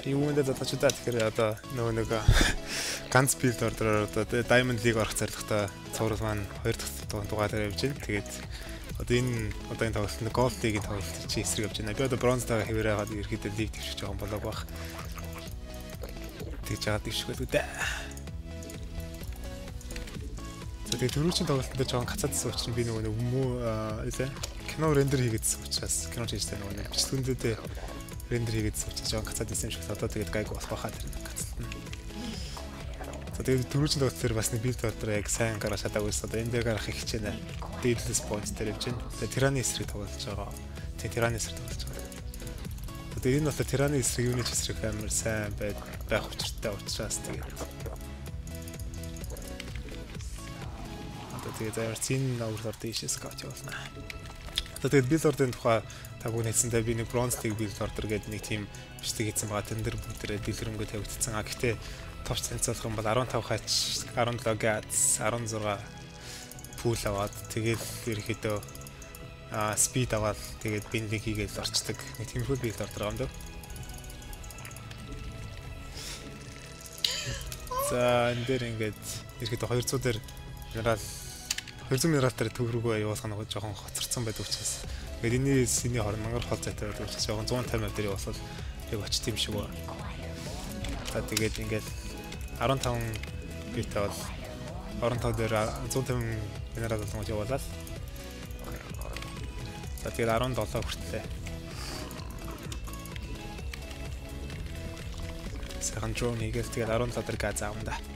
Юундаа задачудаа тэгэхээр одоо нэг ганц билд ордоор одоо Diamond League орох зорилготой цуврал маань 2 дахь дугаараар явж байна. Тэгээд одоо энэ удаагийн тоглолтод Gold League-ийн тоглолт чи эсрэг явж байна. Би одоо бронзтайгаа хэвээр хагаад ерөөхдөө лиг дэвшиж байгаа юм болоог баг. Тэгж яагаад дэвшгүй л дээ. За тэгээд төрүүлчин тоглолтод жоохон гацаадсан учраас би нөгөө кино рендер хийгээдсэн учраас кино хийжтэй нөгөө бичлэгүүдэд рендер хийгээдсэн учраас жоохон гацаадсан юм шиг одоо тэгээд гайг болох байхаа тэр гацалтна. За тэгээд төрүүлчин тоглолт дээр бас нэг билд ордоор яг сайн гараа шатаагүйс одоо энэ дээр гарах их хичээнэ. Deadless point дээр явж байна. Тэгээд тираны эсрэг тоглож байгаа. Тэгээд тираны эсрэг тоглож байгаа. Тэгээд энэ бол тираны эсрэг юуны эсрэг амар сайн байх учиртай учраас тэгээд тэгээд зин Overlord дэшээс скаут явуулна. Тэгээд билд ордын тухай таг үнэсэндээ би нэг bronze league билд ордор гэдэг нэг тийм бичлэг хийсэн байгаа. Тэн дээр бүгдээрээ дэлгэрэнгүй тавигдсан. Гэхдээ товч танилцуулах юм бол 15 хач 17 гац 16 пул аваад тэгээд ерөөхдөө speed аваад тэгээд Baneling хийгээл орчдөг. Нэг тиймэрхүү билд ордор байгаа юм даа. За энэ дээр ингээд ерөөхдөө 200 дээр минерал 200 минерал дээр төв рүүгээ явуулах нь жоохон хоцорсон байдаг учраас тэгээд энэний синий хорон мангар хол зайтай байдаг учраас жоохон 150 дээр явуулвал яг очт юм шиг байна. За тэгээд ингээд 15 бит бол 15 дээр 150 минерал болгож явуулаад за тэгээд 17 хүртлээ. Сайхан drone хийгээл тэгээд 17 дээр газ аавна да.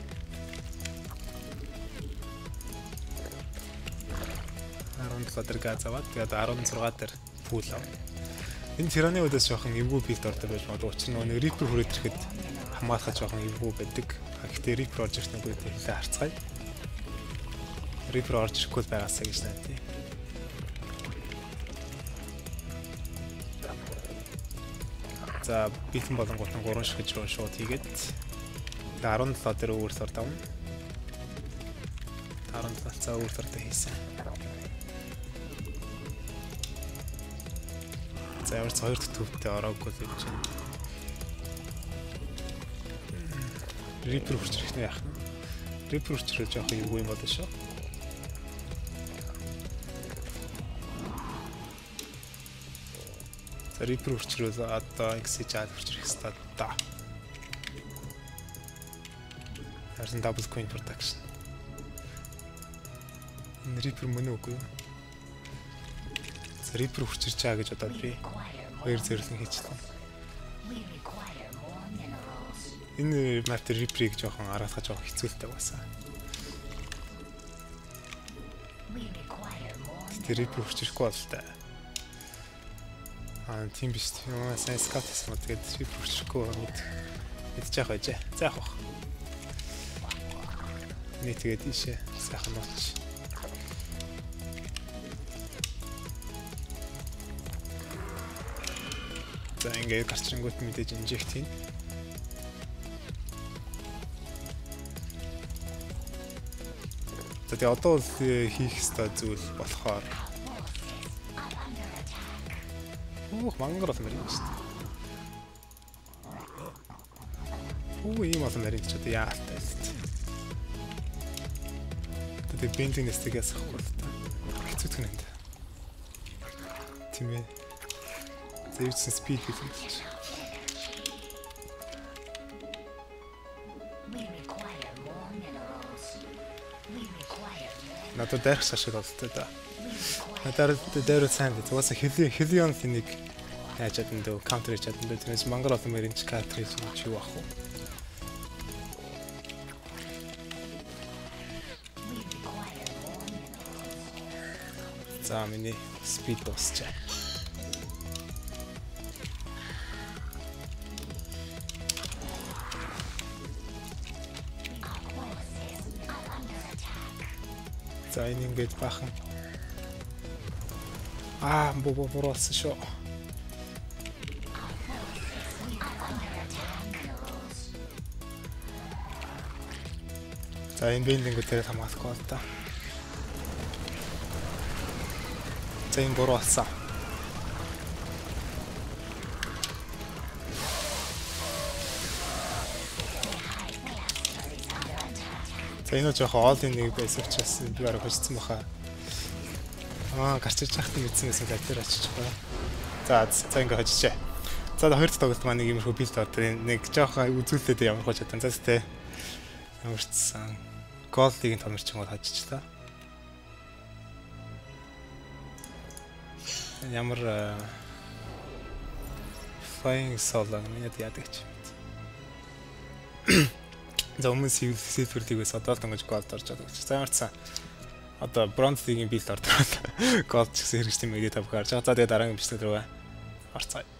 17 дээр газ аваад тэгээд 16 дээр пул ав. Энэ тираны үдээс жоохон эвгүй билд ордог байж магадгүй. Учир нь нэг Reaper хүрээд ирэхэд хамгаалахад жоохон эвгүй байдаг. Гэхдээ Reaper орж ирэх нүгүүд хэлээ харцгаая. Reaper орж ирэхгүй байгаасаа гэж найдаа. За битэн болонгууд нь 3 шигж руу шууд хийгээд 17 дээр Overlord давна. 17 цаа Overlord хийсэн. За ямар ч 2 дахь төвтэй ороогүй л гэж байна. Reaper хүрч ирэх яах вэ? Reaper хүрчрэл жоох эвгүй юм болно шүү. За Reaper хүрчрэл одоо XC жаад хүрч ирэх стад та. Харин double coin production. Энэ Reaper мөн үгүй юу? Reaper хүрчирч байгаа гэж бодоод би 2 зэрлэн хийчихлээ. Энэ map дээр Reaper-ийг жоохон араасгаж жоохон хэцүүлтэй байсан. Тэр Reaper хүрчирэхгүй бол та. Тийм биш. Сайн scout хийсэн мод тэгээд Reaper хүрчирэхгүй мэдчих байжээ. За яах вэ? Нэг тэгээд ийшээ сайхан болчих. За ингээд гарчрангууд мэдээж инжект хийн. За тэгээ одоо хийх ёстой зүйл болохоор мангар бол мэрийн шүү дээ. Ийм олон мэрийн ч одоо яалтай л дээ. Тэгээ Baneling Nest-ээс авахгүй л та. Хэцүү гэнэ. Тийм ээ. Зэвчсэн speed хэлж. Надад дайрах шашиг болтой да. Надад дээр сайн дээ. Угаасаа хилион тэнийг яаж чадсан дөө counter хийж чадсан дөө. Тэрнээс мангар олон мэрийн картер хийж юу ах вэ? За миний speed дуусчаа. За энэ ингэж бахан. Бороос шүү. За энэ Baneling дээр хамгаалахгүй л та. За энэ бороосон. За энэ жоохон оолын нэг байсан учраас би бараг хочсон баха. Гарч иж хахтан мэдсэн байсан дээр очиж байгаа. За ингээ хочижээ. За хоёр дахь тоглолт маань нэг юмрхүү билд ордоо нэг жоохон үзүүлэлтэд ямар хож чадсан. За тэ ямарчсан. Голдыг томорч юм бол хожичлаа. Ямар flying solo миний яадаг ч юм. За өмнө silver-ийг бас одоо л дөнгөж голд орж байгаа. За ямарчсан. Одоо bronze-ийн билд ордоо голд ч гэсэн хэрэгжтэй мэгдээ тавхаар. За тэгээд дараагийн бичлэг рүү орцгоё.